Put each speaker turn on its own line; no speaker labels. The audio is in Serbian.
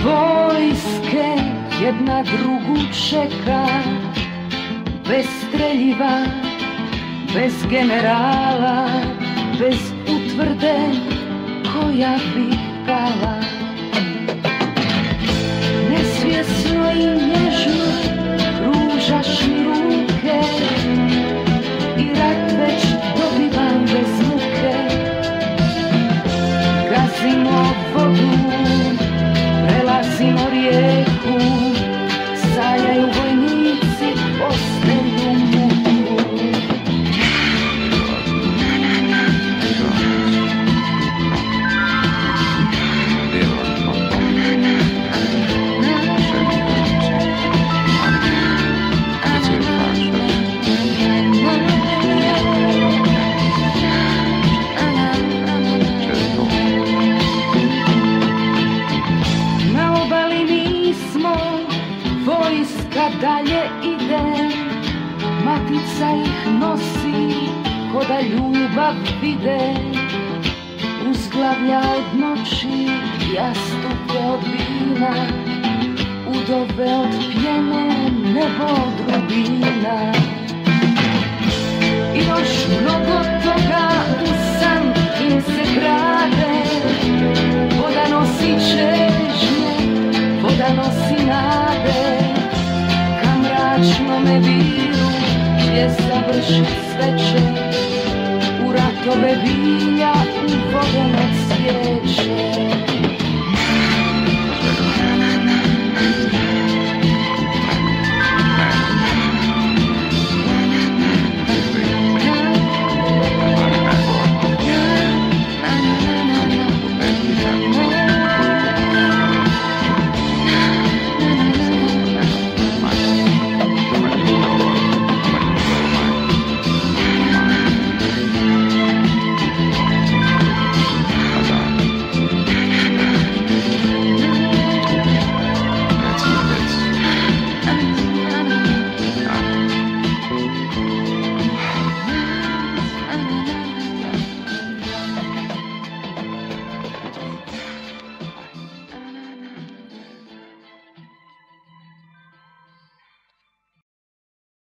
Vojske jedna drugu čeka, bez streljiva, bez generala, bez utvrde koja bi pala. Nesvjesno i nježno pružaš mi ruke i rat već dobivam bez muke. Gazimo vodu, prelazimo rijeku, sanjaju vojnici, postaju muku. Vojska dalje ide, matica ih nosi, ko da ljubav vide. Uzglavlja od noći, jastuke od vina, udove od pjene, nebo od rubina. I još mnogo toga u san im se krade, voda nosi čežnje, voda nosi nade. Ka mračnome viru gdje završi sveče, u ratove bilja, u vodene svijeće.